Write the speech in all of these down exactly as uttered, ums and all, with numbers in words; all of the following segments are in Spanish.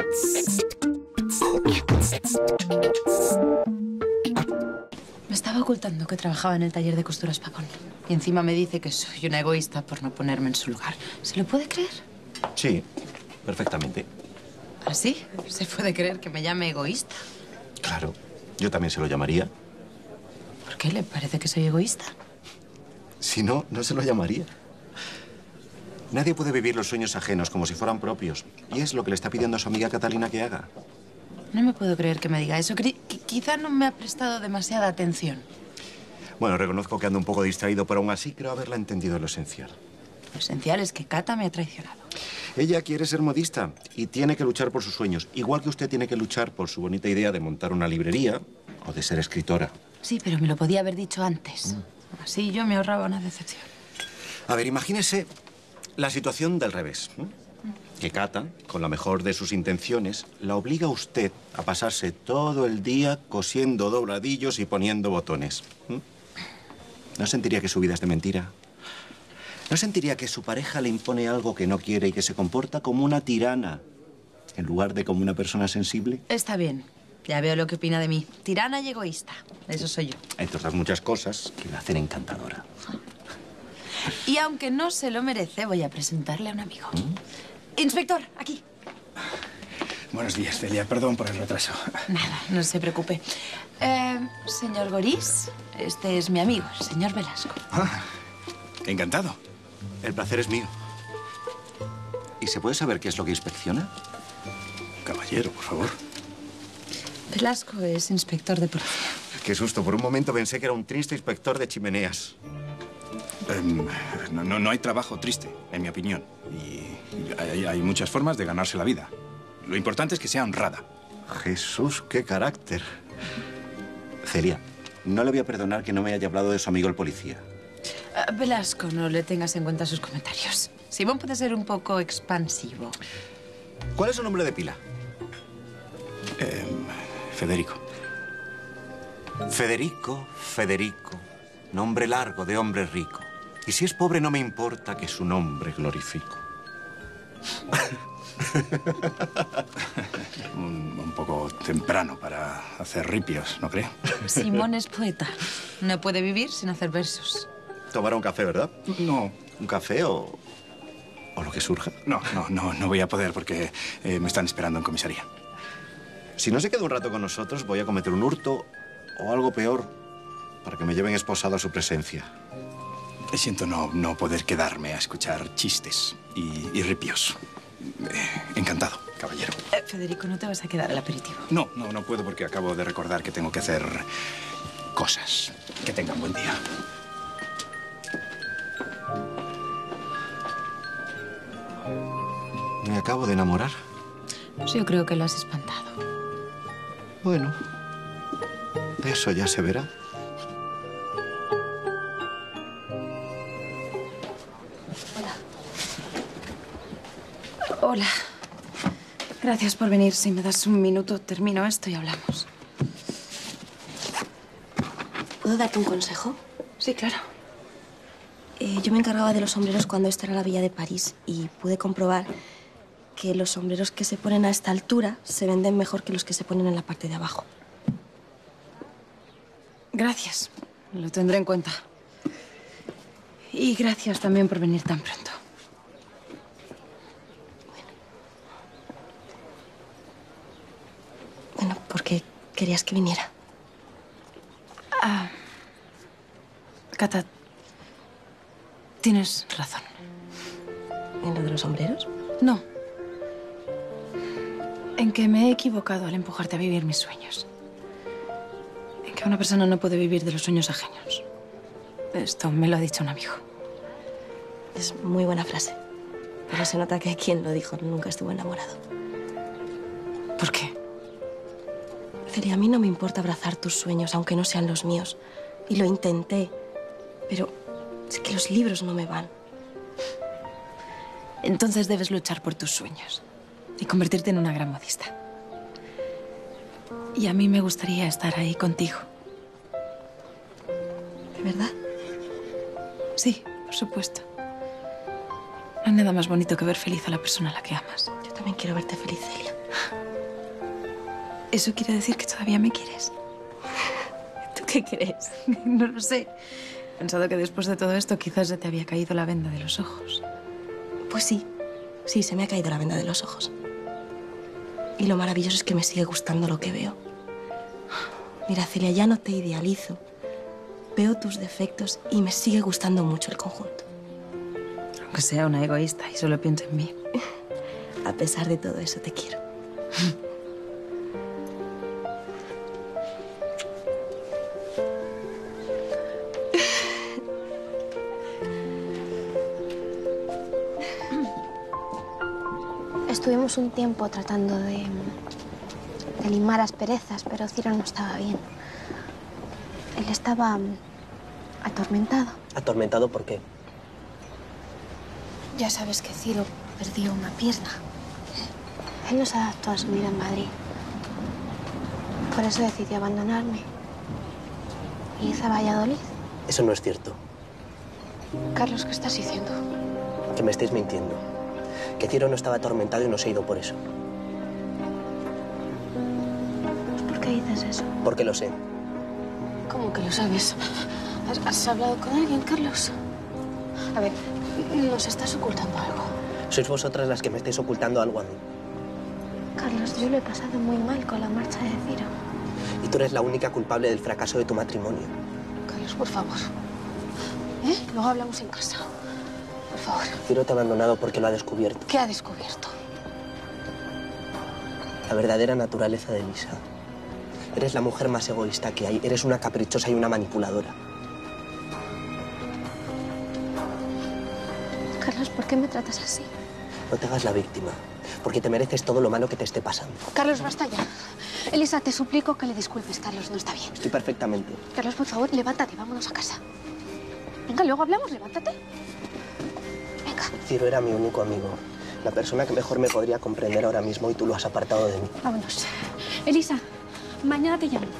Me estaba ocultando que trabajaba en el taller de costuras Pavón. Y encima me dice que soy una egoísta por no ponerme en su lugar. ¿Se lo puede creer? Sí, perfectamente. ¿Ah, sí? ¿Se puede creer que me llame egoísta? Claro, yo también se lo llamaría. ¿Por qué? ¿Le parece que soy egoísta? Si no, no se lo llamaría. Nadie puede vivir los sueños ajenos como si fueran propios. Y es lo que le está pidiendo a su amiga Catalina que haga. No me puedo creer que me diga eso. Cri- qui- quizá no me ha prestado demasiada atención. Bueno, reconozco que ando un poco distraído, pero aún así creo haberla entendido lo esencial. Lo esencial es que Cata me ha traicionado. Ella quiere ser modista y tiene que luchar por sus sueños. Igual que usted tiene que luchar por su bonita idea de montar una librería o de ser escritora. Sí, pero me lo podía haber dicho antes. Mm. Así yo me ahorraba una decepción. A ver, imagínese la situación del revés. ¿eh? Que Cata, con la mejor de sus intenciones, la obliga a usted a pasarse todo el día cosiendo dobladillos y poniendo botones. ¿eh? ¿No sentiría que su vida es de mentira? ¿No sentiría que su pareja le impone algo que no quiere y que se comporta como una tirana en lugar de como una persona sensible? Está bien. Ya veo lo que opina de mí. Tirana y egoísta. Eso soy yo. Entre otras muchas cosas que la hacen encantadora. Y aunque no se lo merece, voy a presentarle a un amigo. ¿Mm? Inspector, aquí. Buenos días, Celia. Perdón por el retraso. Nada, no se preocupe. Eh, señor Gorís, este es mi amigo, el señor Velasco. Ah, encantado. El placer es mío. ¿Y se puede saber qué es lo que inspecciona? Caballero, por favor. Velasco es inspector de policía. Qué susto. Por un momento pensé que era un triste inspector de chimeneas. Eh, no, no, no hay trabajo triste, en mi opinión. Y, y hay, hay muchas formas de ganarse la vida. Lo importante es que sea honrada. Jesús, qué carácter. Celia, no le voy a perdonar que no me haya hablado de su amigo el policía. Uh, Velasco, no le tengas en cuenta sus comentarios. Simón puede ser un poco expansivo. ¿Cuál es su nombre de pila? Eh, Federico. Federico, Federico. Nombre largo de hombre rico. Y si es pobre, no me importa que su nombre glorifico. un, un poco temprano para hacer ripios, ¿no cree? Simón es poeta. No puede vivir sin hacer versos. Tomará un café, ¿verdad? No. ¿Un café o, o lo que surja? No, no, no, no voy a poder porque eh, me están esperando en comisaría. Si no se queda un rato con nosotros, voy a cometer un hurto o algo peor para que me lleven esposado a su presencia. Siento no, no poder quedarme a escuchar chistes y, y ripios. Eh, encantado, caballero. Eh, Federico, ¿no te vas a quedar al aperitivo? No, no, no puedo porque acabo de recordar que tengo que hacer cosas. Que tengan buen día. Me acabo de enamorar. Pues yo creo que lo has espantado. Bueno, eso ya se verá. Hola. Gracias por venir. Si me das un minuto, termino esto y hablamos. ¿Puedo darte un consejo? Sí, claro. Eh, yo me encargaba de los sombreros cuando esta era la Villa de París y pude comprobar que los sombreros que se ponen a esta altura se venden mejor que los que se ponen en la parte de abajo. Gracias. Lo tendré en cuenta. Y gracias también por venir tan pronto. Bueno, ¿por qué querías que viniera? Ah, Cata, tienes razón. ¿En lo de los sombreros? No. En que me he equivocado al empujarte a vivir mis sueños. En que una persona no puede vivir de los sueños ajenos. Esto me lo ha dicho un amigo. Es muy buena frase. Pero se nota que quien lo dijo nunca estuvo enamorado. ¿Por qué? Celia, a mí no me importa abrazar tus sueños, aunque no sean los míos. Y lo intenté. Pero es que los libros no me van. Entonces debes luchar por tus sueños y convertirte en una gran modista. Y a mí me gustaría estar ahí contigo. ¿De verdad? Sí, por supuesto. No hay nada más bonito que ver feliz a la persona a la que amas. Yo también quiero verte feliz, Celia. ¿Eso quiere decir que todavía me quieres? ¿Tú qué crees? No lo sé. He pensado que después de todo esto quizás se te había caído la venda de los ojos. Pues sí, sí, se me ha caído la venda de los ojos. Y lo maravilloso es que me sigue gustando lo que veo. Mira, Celia, ya no te idealizo. Veo tus defectos y me sigue gustando mucho el conjunto. Aunque sea una egoísta y solo piense en mí. A pesar de todo eso, te quiero. Estuvimos un tiempo tratando de, de limar asperezas, pero Ciro no estaba bien. Él estaba atormentado. ¿Atormentado por qué? Ya sabes que Ciro perdió una pierna. Él no se adaptó a su vida en Madrid. Por eso decidió abandonarme. Y irse a Valladolid. Eso no es cierto. Carlos, ¿qué estás diciendo? Que me estáis mintiendo. Que Ciro no estaba atormentado y no se ha ido por eso. Pues, ¿por qué dices eso? Porque lo sé. ¿Cómo que lo sabes? ¿Has, has hablado con alguien, Carlos? A ver, nos estás ocultando algo. Sois vosotras las que me estáis ocultando algo a mí. Carlos, yo lo he pasado muy mal con la marcha de Ciro. Y tú eres la única culpable del fracaso de tu matrimonio. Carlos, por favor. ¿Eh? Luego hablamos en casa. Por favor. Ciro te ha abandonado porque lo ha descubierto. ¿Qué ha descubierto? La verdadera naturaleza de Elisa. Eres la mujer más egoísta que hay. Eres una caprichosa y una manipuladora. Carlos, ¿por qué me tratas así? No te hagas la víctima, porque te mereces todo lo malo que te esté pasando. Carlos, basta ya. Elisa, te suplico que le disculpes. Carlos, no está bien. Estoy perfectamente. Carlos, por favor, levántate, vámonos a casa. Venga, luego hablamos, levántate. Venga. Ciro era mi único amigo. La persona que mejor me podría comprender ahora mismo y tú lo has apartado de mí. Vámonos. Elisa, mañana te llamo.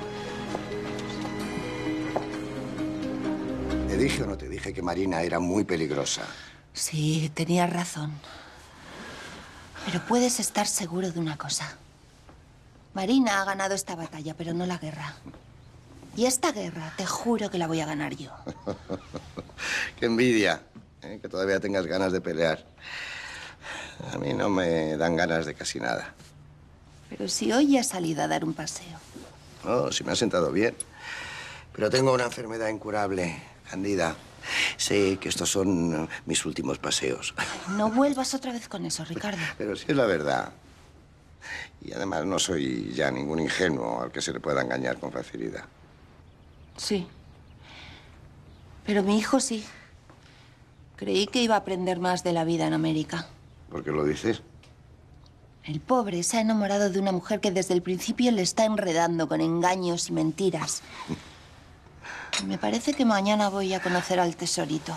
¿Te dije o no te dije que Marina era muy peligrosa? Sí, tenías razón. Pero puedes estar seguro de una cosa. Marina ha ganado esta batalla, pero no la guerra. Y esta guerra, te juro que la voy a ganar yo. ¡Qué envidia! ¿eh? Que todavía tengas ganas de pelear. A mí no me dan ganas de casi nada. Pero si hoy has salido a dar un paseo. Oh, sí me ha sentado bien. Pero tengo una enfermedad incurable, Candida. Sé que estos son mis últimos paseos. No vuelvas otra vez con eso, Ricardo. Pero sí es la verdad. Y además no soy ya ningún ingenuo al que se le pueda engañar con facilidad. Sí. Pero mi hijo sí. Creí que iba a aprender más de la vida en América. ¿Por qué lo dices? El pobre se ha enamorado de una mujer que desde el principio le está enredando con engaños y mentiras. Me parece que mañana voy a conocer al tesorito.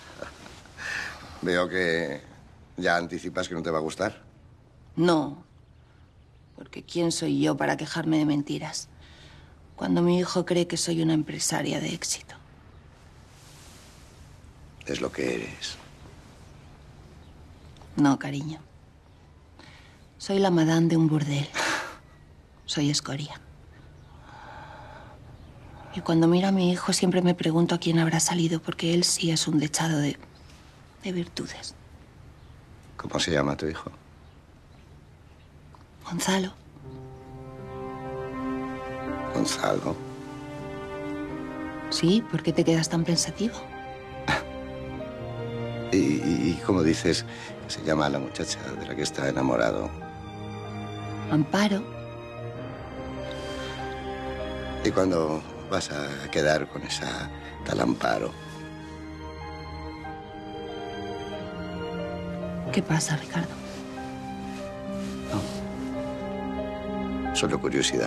Veo que ya anticipas que no te va a gustar. No, porque ¿quién soy yo para quejarme de mentiras? Cuando mi hijo cree que soy una empresaria de éxito. Es lo que eres. No, cariño. Soy la madame de un burdel. Soy escoria. Y cuando miro a mi hijo siempre me pregunto a quién habrá salido, porque él sí es un dechado de, de virtudes. ¿Cómo se llama tu hijo? Gonzalo. Gonzalo. Sí, ¿por qué te quedas tan pensativo? ¿Y, y, y cómo dices que se llama la muchacha de la que está enamorado? Amparo. ¿Y cuándo vas a quedar con esa tal Amparo? ¿Qué pasa, Ricardo? No. Solo curiosidad.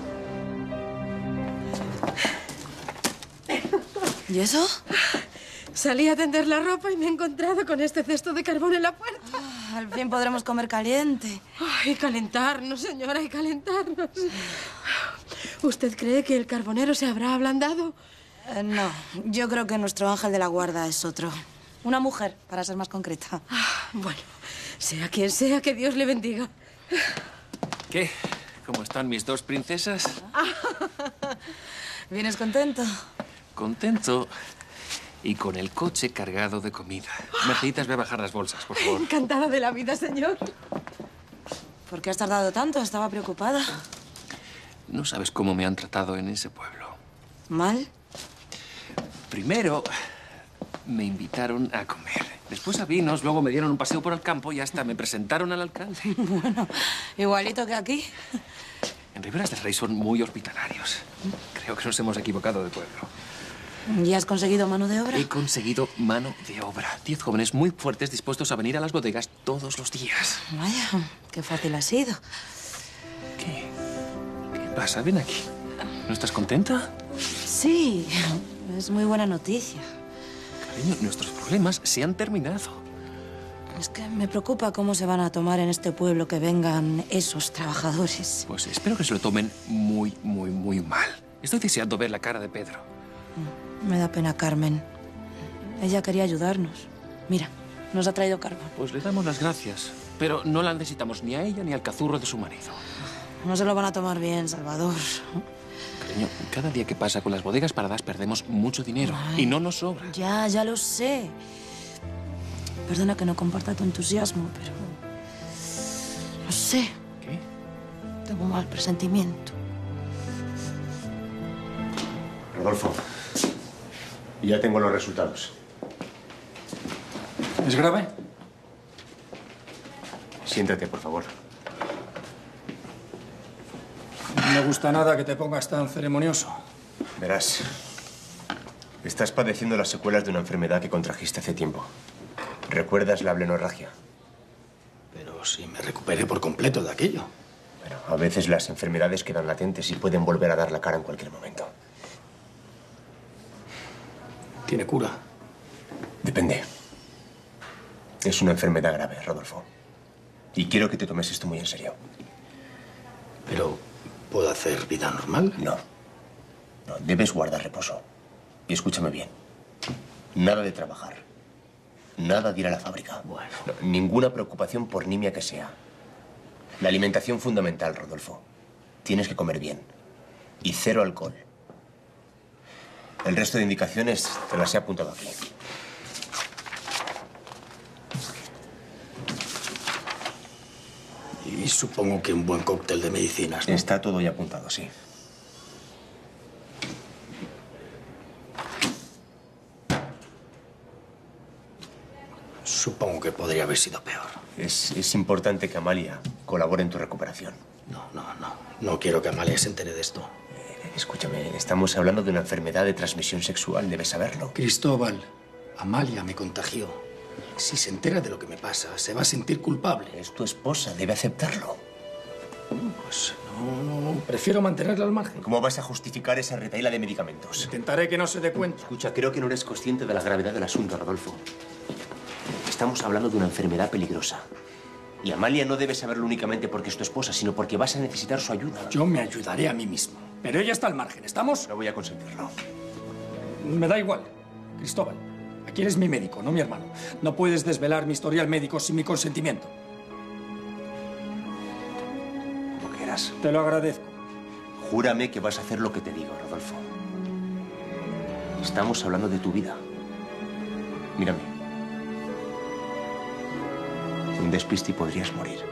¿Y eso? Salí a tender la ropa y me he encontrado con este cesto de carbón en la puerta. Oh, al fin podremos comer caliente. Ay, calentarnos, señora, y calentarnos. ¿Usted cree que el carbonero se habrá ablandado? Eh, no, yo creo que nuestro ángel de la guarda es otro. Una mujer, para ser más concreta. Ah, bueno, sea quien sea, que Dios le bendiga. ¿Qué? ¿Cómo están mis dos princesas? ¿Vienes contento? Contento y con el coche cargado de comida. Merceditas, ve a bajar las bolsas, por favor. Encantada de la vida, señor. ¿Por qué has tardado tanto? Estaba preocupada. No sabes cómo me han tratado en ese pueblo. ¿Mal? Primero me invitaron a comer. Después a vinos, luego me dieron un paseo por el campo y hasta me presentaron al alcalde. Bueno, igualito que aquí. En Riberas del Rey son muy hospitalarios. Creo que nos hemos equivocado de pueblo. ¿Ya has conseguido mano de obra? He conseguido mano de obra. Diez jóvenes muy fuertes dispuestos a venir a las bodegas todos los días. Vaya, qué fácil ha sido. ¿Qué? ¿Qué pasa? Ven aquí. ¿No estás contenta? Sí, es muy buena noticia. Cariño, nuestros problemas se han terminado. Es que me preocupa cómo se van a tomar en este pueblo que vengan esos trabajadores. Pues espero que se lo tomen muy, muy, muy mal. Estoy deseando ver la cara de Pedro. Me da pena Carmen. Ella quería ayudarnos. Mira, nos ha traído carbón. Pues le damos las gracias. Pero no la necesitamos ni a ella ni al cazurro de su marido. No se lo van a tomar bien, Salvador. Cariño, cada día que pasa con las bodegas paradas perdemos mucho dinero. Ay, y no nos sobra. Ya, ya lo sé. Perdona que no comparta tu entusiasmo, pero... No sé. ¿Qué? Tengo un mal presentimiento. Rodolfo, ya tengo los resultados. ¿Es grave? Siéntate, por favor. No me gusta nada que te pongas tan ceremonioso. Verás, estás padeciendo las secuelas de una enfermedad que contrajiste hace tiempo. ¿Recuerdas la blenorragia? Pero si me recuperé por completo de aquello. Bueno, a veces las enfermedades quedan latentes y pueden volver a dar la cara en cualquier momento. ¿Tiene cura? Depende. Es una enfermedad grave, Rodolfo. Y quiero que te tomes esto muy en serio. Pero, ¿puedo hacer vida normal? No. No, debes guardar reposo. Y escúchame bien. Nada de trabajar. Nada de ir a la fábrica. Bueno. No, ninguna preocupación por nimia que sea. La alimentación fundamental, Rodolfo. Tienes que comer bien. Y cero alcohol. El resto de indicaciones te las he apuntado aquí. Y supongo que un buen cóctel de medicinas, ¿no? Está todo ya apuntado, sí. Supongo que podría haber sido peor. Es, es importante que Amalia colabore en tu recuperación. No, no, no. No quiero que Amalia se entere de esto. Eh, escúchame, estamos hablando de una enfermedad de transmisión sexual, debes saberlo. Cristóbal, Amalia me contagió. Si se entera de lo que me pasa, se va a sentir culpable. Es tu esposa, debe aceptarlo. Pues no, no, prefiero mantenerla al margen. ¿Cómo vas a justificar esa retahíla de medicamentos? Intentaré que no se dé cuenta. Escucha, creo que no eres consciente de la gravedad del asunto, Rodolfo. Estamos hablando de una enfermedad peligrosa. Y Amalia no debe saberlo únicamente porque es tu esposa, sino porque vas a necesitar su ayuda. Yo me ayudaré a mí mismo. Pero ella está al margen, ¿estamos? No voy a consentirlo. Me da igual. Cristóbal, aquí eres mi médico, no mi hermano. No puedes desvelar mi historial médico sin mi consentimiento. Como quieras. Te lo agradezco. Júrame que vas a hacer lo que te digo, Rodolfo. Estamos hablando de tu vida. Mírame. Un despiste y podrías morir.